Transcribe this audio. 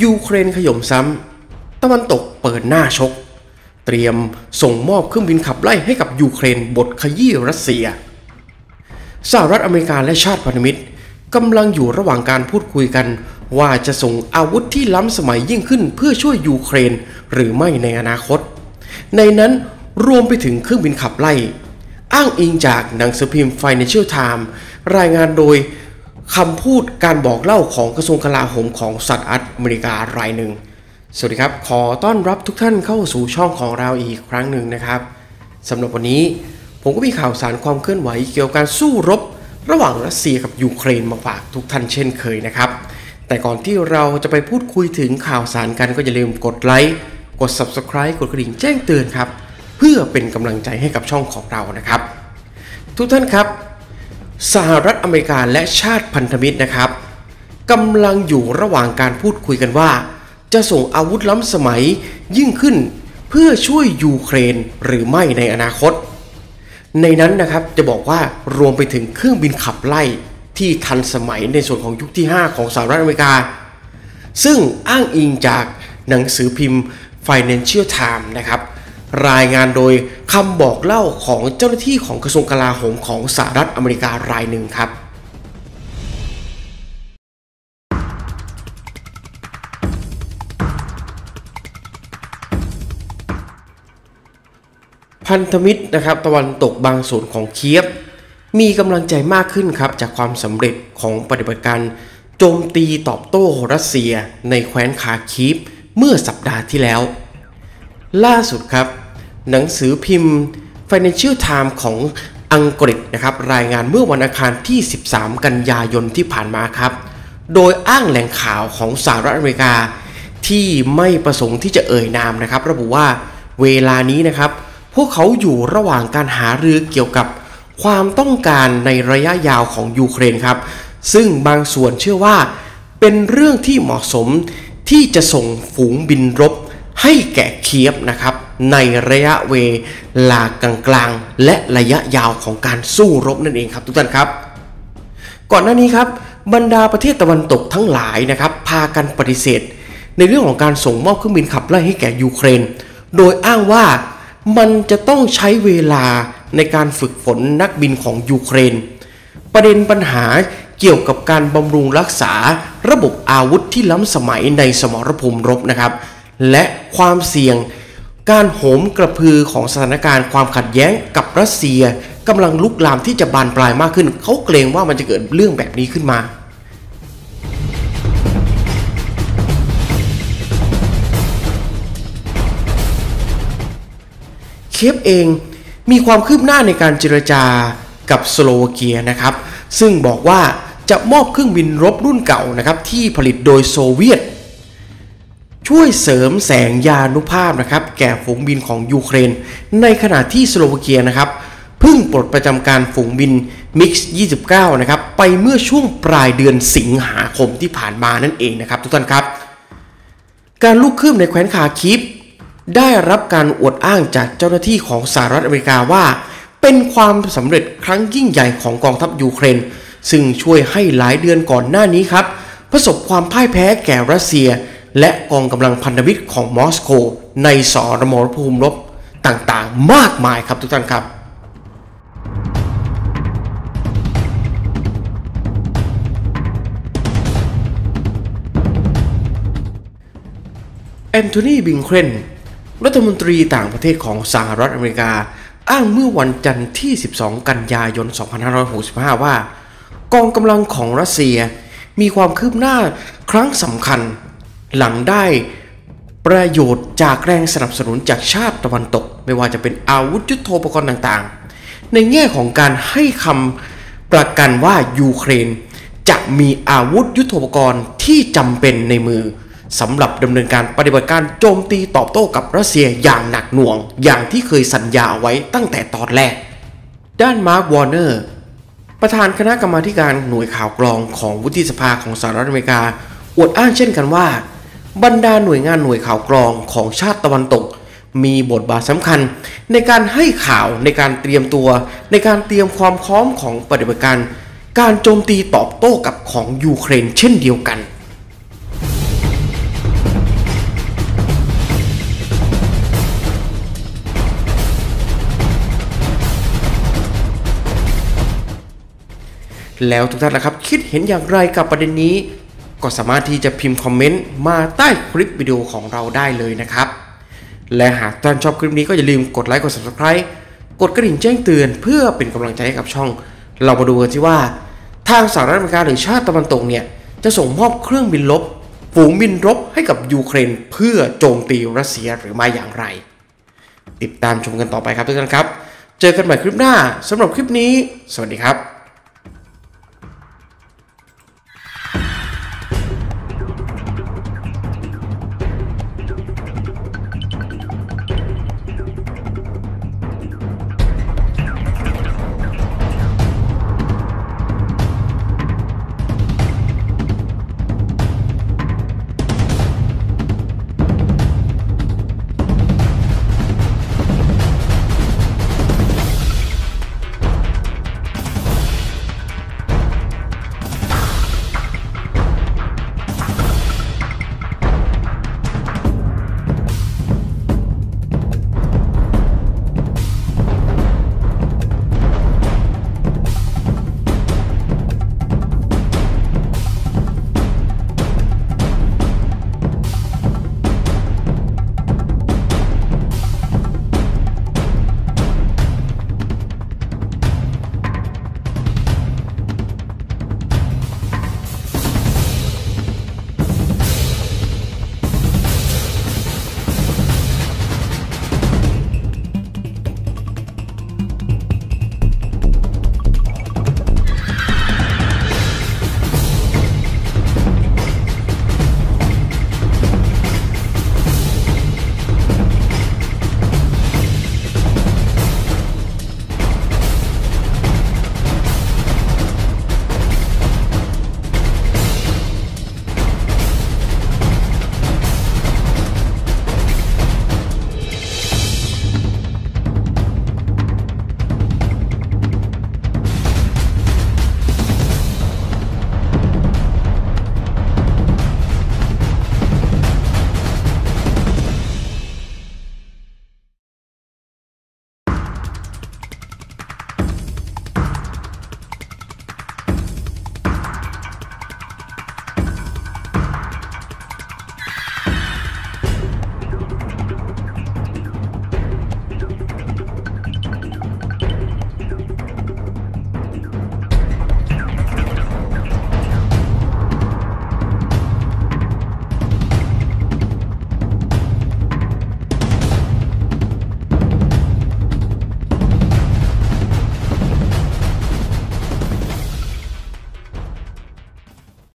ยูเครนขย่มซ้ำตะวันตกเปิดหน้าชกเตรียมส่งมอบเครื่องบินขับไล่ให้กับยูเครนบทขยี้รัสเซียสหรัฐอเมริกาและชาติพันธมิตรกำลังอยู่ระหว่างการพูดคุยกันว่าจะส่งอาวุธที่ล้ำสมัยยิ่งขึ้นเพื่อช่วยยูเครนหรือไม่ในอนาคตในนั้นรวมไปถึงเครื่องบินขับไล่อ้างอิงจากหนังสือพิมพ์ Financial Times รายงานโดยคำพูดการบอกเล่าของกระทรวงกลาโหมของสหรัฐอเมริการายหนึ่งสวัสดีครับขอต้อนรับทุกท่านเข้าสู่ช่องของเราอีกครั้งหนึ่งนะครับสำหรับวันนี้ผมก็มีข่าวสารความเคลื่อนไหวเกี่ยวกับการสู้รบระหว่างรัสเซียกับยูเครนมาฝากทุกท่านเช่นเคยนะครับแต่ก่อนที่เราจะไปพูดคุยถึงข่าวสารกันก็อย่าลืมกดไลค์กด Subscribe กดกระดิ่งแจ้งเตือนครับเพื่อเป็นกำลังใจให้กับช่องของเรานะครับทุกท่านครับสหรัฐอเมริกาและชาติพันธมิตรนะครับกำลังอยู่ระหว่างการพูดคุยกันว่าจะส่งอาวุธล้ำสมัยยิ่งขึ้นเพื่อช่วยยูเครนหรือไม่ในอนาคตในนั้นนะครับจะบอกว่ารวมไปถึงเครื่องบินขับไล่ที่ทันสมัยในส่วนของยุคที่5ของสหรัฐอเมริกาซึ่งอ้างอิงจากหนังสือพิมพ์ Financial Times นะครับรายงานโดยคำบอกเล่าของเจ้าหน้าที่ของกระทรวงกลาโหมของสหรัฐอเมริการายหนึ่งครับพันธมิตรนะครับตะวันตกบางส่วนของเคียฟมีกำลังใจมากขึ้นครับจากความสำเร็จของปฏิบัติการโจมตีตอบโต้รัสเซียในแคว้นคาคีฟเมื่อสัปดาห์ที่แล้วล่าสุดครับหนังสือพิมพ์ Financial Times ของอังกฤษนะครับรายงานเมื่อวันอังคารที่13กันยายนที่ผ่านมาครับโดยอ้างแหล่งข่าวของสหรัฐอเมริกาที่ไม่ประสงค์ที่จะเอ่ยนามนะครับระบุว่าเวลานี้นะครับพวกเขาอยู่ระหว่างการหารือเกี่ยวกับความต้องการในระยะยาวของยูเครนครับซึ่งบางส่วนเชื่อว่าเป็นเรื่องที่เหมาะสมที่จะส่งฝูงบินรบให้แก่เคียฟนะครับในระยะเวลากลางๆและระยะยาวของการสู้รบนั่นเองครับทุกท่านครับก่อนหน้านี้ครับบรรดาประเทศตะวันตกทั้งหลายนะครับพากันปฏิเสธในเรื่องของการส่งมอบเครื่องบินขับไล่ให้แก่ยูเครนโดยอ้างว่ามันจะต้องใช้เวลาในการฝึกฝนนักบินของยูเครนประเด็นปัญหาเกี่ยวกับการบำรุงรักษาระบบอาวุธที่ล้ำสมัยในสมรภูมิรบนะครับและความเสี่ยงการโหมกระพือของสถานการณ์ความขัดแย้งกับรัสเซียกำลังลุกลามที่จะบานปลายมากขึ้นเขาเกรงว่ามันจะเกิดเรื่องแบบนี้ขึ้นมาเคียฟเองมีความคืบหน้าในการเจรจากับสโลวาเกียนะครับซึ่งบอกว่าจะมอบเครื่องบินรบรุ่นเก่านะครับที่ผลิตโดยโซเวียตช่วยเสริมแสงยานุภาพนะครับแก่ฝูงบินของยูเครนในขณะที่สโลวาเกียนะครับเพิ่งปลดประจำการฝูงบินมิกซ์29นะครับไปเมื่อช่วงปลายเดือนสิงหาคมที่ผ่านมานั่นเองนะครับทุกท่านครับการลุกคืบในแคว้นคาคีฟได้รับการอวดอ้างจากเจ้าหน้าที่ของสหรัฐอเมริกาว่าเป็นความสำเร็จครั้งยิ่งใหญ่ของกองทัพยูเครนซึ่งช่วยให้หลายเดือนก่อนหน้านี้ครับประสบความพ่ายแพ้แก่รัสเซียและกองกำลังพันธมิตรของมอสโกในสมรภูมิรบต่างๆมากมายครับทุกท่านครับแอนโทนี บิงเคนรัฐมนตรีต่างประเทศของสหรัฐอเมริกาอ้างเมื่อวันจันทร์ที่12กันยายน2565ว่ากองกำลังของรัสเซียมีความคืบหน้าครั้งสำคัญหลังได้ประโยชน์จากแรงสนับสนุนจากชาติตะวันตกไม่ว่าจะเป็นอาวุธยุทโธปกรณ์ต่างๆในแง่ของการให้คำประกันว่ายูเครนจะมีอาวุธยุทโธปกรณ์ที่จำเป็นในมือสำหรับดำเนินการปฏิบัติการโจมตีตอบโต้กับรัสเซียอย่างหนักหน่วงอย่างที่เคยสัญญาไว้ตั้งแต่ตอนแรกด้านมาร์ควอร์เนอร์ประธานคณะกรรมาธิการหน่วยข่าวกรองของวุฒิสภาของสหรัฐอเมริกาอวดอ้างเช่นกันว่าบรรดาหน่วยงานหน่วยข่าวกรองของชาติตะวันตกมีบทบาทสำคัญในการให้ข่าวในการเตรียมตัวในการเตรียมความพร้อมของปฏิบัติการโจมตีตอบโต้กับของยูเครนเช่นเดียวกันแล้วทุกท่านนะครับคิดเห็นอย่างไรกับประเด็นนี้ก็สามารถที่จะพิมพ์คอมเมนต์มาใต้คลิปวิดีโอของเราได้เลยนะครับและหากท่านชอบคลิปนี้ก็อย่าลืมกดไลค์กด Subscribe กดกระดิ่งแจ้งเตือนเพื่อเป็นกำลังใจให้กับช่องเรามาดูกันที่ว่าทางสหรัฐอเมริกาหรือชาติตะวันตกเนี่ยจะส่งมอบเครื่องบินรบฝูงบินรบให้กับยูเครนเพื่อโจมตีรัสเซียหรือไม่อย่างไรติดตามชมกันต่อไปครับทุกท่านครับเจอกันใหม่คลิปหน้าสำหรับคลิปนี้สวัสดีครับ